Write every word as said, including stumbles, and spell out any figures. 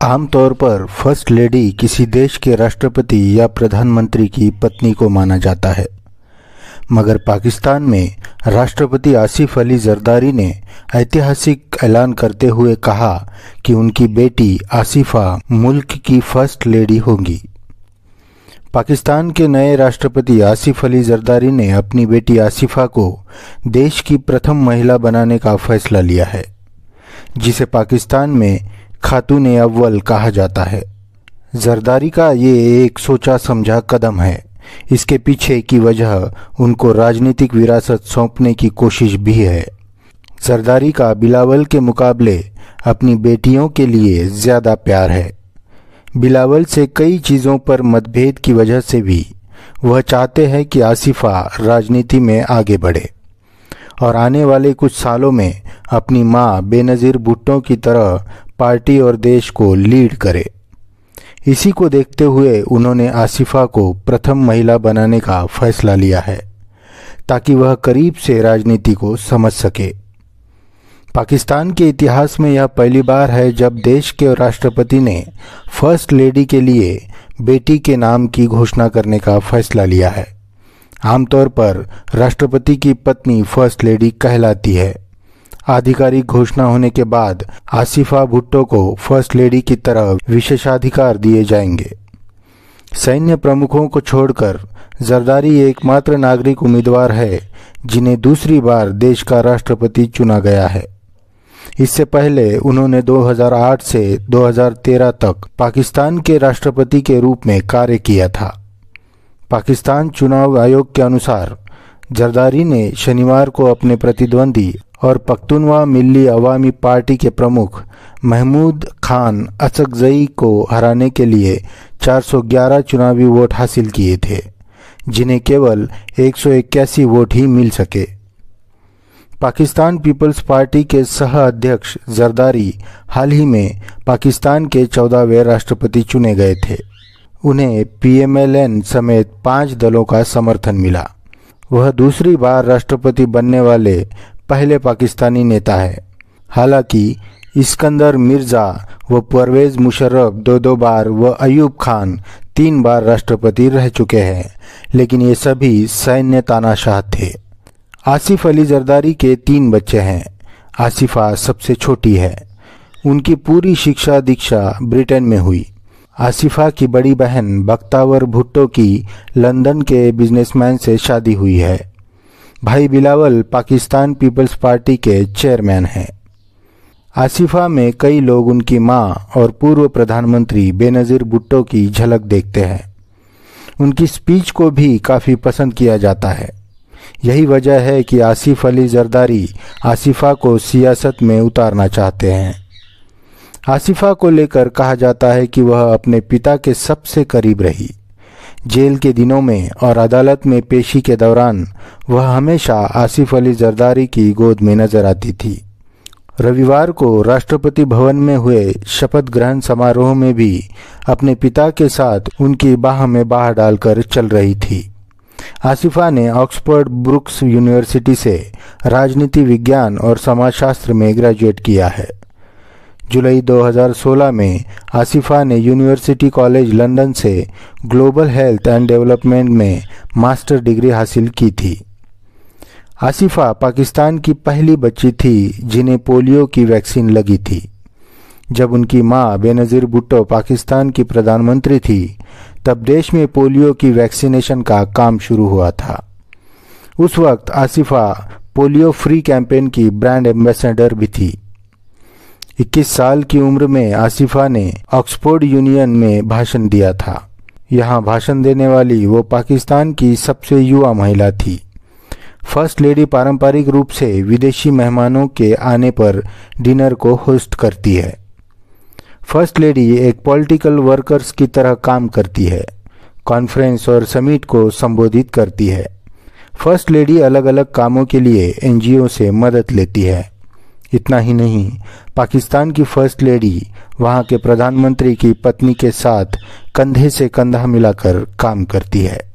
आमतौर पर first lady किसी देश के राष्ट्रपति या प्रधानमंत्री की पत्नी को माना जाता है, मगर पाकिस्तान में राष्ट्रपति आसिफ अली जरदारी ने ऐतिहासिक ऐलान करते हुए कहा कि उनकी बेटी आसिफा मुल्क की फर्स्ट लेडी होंगी। पाकिस्तान के नए राष्ट्रपति आसिफ अली जरदारी ने अपनी बेटी आसिफा को देश की प्रथम महिला बनाने का फैसला लिया है, जिसे पाकिस्तान में खातून अव्वल कहा जाता है। जरदारी का ये एक सोचा समझा कदम है। इसके पीछे की वजह उनको राजनीतिक विरासत सौंपने की कोशिश भी है। जरदारी का बिलावल के मुकाबले अपनी बेटियों के लिए ज़्यादा प्यार है। बिलावल से कई चीज़ों पर मतभेद की वजह से भी वह चाहते हैं कि आसिफा राजनीति में आगे बढ़े और आने वाले कुछ सालों में अपनी मां बेनज़ीर भुट्टो की तरह पार्टी और देश को लीड करे। इसी को देखते हुए उन्होंने आसिफा को प्रथम महिला बनाने का फैसला लिया है, ताकि वह करीब से राजनीति को समझ सके। पाकिस्तान के इतिहास में यह पहली बार है जब देश के राष्ट्रपति ने फर्स्ट लेडी के लिए बेटी के नाम की घोषणा करने का फैसला लिया है। आमतौर पर राष्ट्रपति की पत्नी फर्स्ट लेडी कहलाती है। आधिकारिक घोषणा होने के बाद आसिफा भुट्टो को फर्स्ट लेडी की तरह विशेषाधिकार दिए जाएंगे। सैन्य प्रमुखों को छोड़कर जरदारी एकमात्र नागरिक उम्मीदवार है जिन्हें दूसरी बार देश का राष्ट्रपति चुना गया है। इससे पहले उन्होंने दो हज़ार आठ से दो हज़ार तेरह तक पाकिस्तान के राष्ट्रपति के रूप में कार्य किया था। पाकिस्तान चुनाव आयोग के अनुसार जरदारी ने शनिवार को अपने प्रतिद्वंदी और पख्तूनवा मिल्ली अवामी पार्टी के प्रमुख महमूद खान असकजई को हराने के लिए चार सौ ग्यारह चुनावी वोट हासिल किए थे, जिन्हें केवल एक सौ इक्यासी वोट ही मिल सके। पाकिस्तान पीपल्स पार्टी के सह अध्यक्ष जरदारी हाल ही में पाकिस्तान के चौदहवें राष्ट्रपति चुने गए थे। उन्हें पी एम एल एन समेत पांच दलों का समर्थन मिला। वह दूसरी बार राष्ट्रपति बनने वाले पहले पाकिस्तानी नेता है। हालांकि इस्कंदर मिर्जा व परवेज मुशर्रफ दो दो बार व अयूब खान तीन बार राष्ट्रपति रह चुके हैं, लेकिन ये सभी सैन्य तानाशाह थे। आसिफ अली जरदारी के तीन बच्चे हैं। आसिफा सबसे छोटी है। उनकी पूरी शिक्षा दीक्षा ब्रिटेन में हुई। आसिफा की बड़ी बहन बख्तावर भुट्टो की लंदन के बिजनेसमैन से शादी हुई है। भाई बिलावल पाकिस्तान पीपल्स पार्टी के चेयरमैन हैं। आसिफा में कई लोग उनकी मां और पूर्व प्रधानमंत्री बेनज़ीर भुट्टो की झलक देखते हैं। उनकी स्पीच को भी काफ़ी पसंद किया जाता है। यही वजह है कि आसिफ अली जरदारी आसिफा को सियासत में उतारना चाहते हैं। आसिफा को लेकर कहा जाता है कि वह अपने पिता के सबसे करीब रही। जेल के दिनों में और अदालत में पेशी के दौरान वह हमेशा आसिफ अली जरदारी की गोद में नजर आती थी। रविवार को राष्ट्रपति भवन में हुए शपथ ग्रहण समारोह में भी अपने पिता के साथ उनकी बाह में बाह डालकर चल रही थी। आसिफा ने ऑक्सफोर्ड ब्रुक्स यूनिवर्सिटी से राजनीति विज्ञान और समाजशास्त्र में ग्रेजुएट किया है। जुलाई दो हज़ार सोलह में आसिफा ने यूनिवर्सिटी कॉलेज लंदन से ग्लोबल हेल्थ एंड डेवलपमेंट में मास्टर डिग्री हासिल की थी। आसिफा पाकिस्तान की पहली बच्ची थी जिन्हें पोलियो की वैक्सीन लगी थी। जब उनकी मां बेनज़ीर भुट्टो पाकिस्तान की प्रधानमंत्री थी, तब देश में पोलियो की वैक्सीनेशन का काम शुरू हुआ था। उस वक्त आसिफा पोलियो फ्री कैंपेन की ब्रांड एम्बेसडर भी थी। इक्कीस साल की उम्र में आसिफा ने ऑक्सफोर्ड यूनियन में भाषण दिया था। यहाँ भाषण देने वाली वो पाकिस्तान की सबसे युवा महिला थी। फर्स्ट लेडी पारंपरिक रूप से विदेशी मेहमानों के आने पर डिनर को होस्ट करती है। फर्स्ट लेडी एक पॉलिटिकल वर्कर्स की तरह काम करती है, कॉन्फ्रेंस और समिट को संबोधित करती है। फर्स्ट लेडी अलग अलग कामों के लिए एन जी ओ से मदद लेती है। इतना ही नहीं, पाकिस्तान की फर्स्ट लेडी वहां के प्रधानमंत्री की पत्नी के साथ कंधे से कंधा मिलाकर काम करती है।